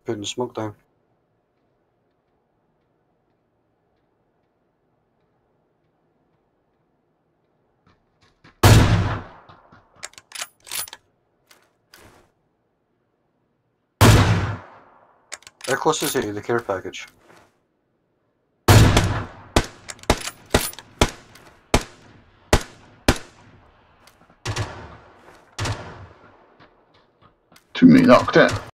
putting smoke down. How close is he to the care package? Too many knocked out.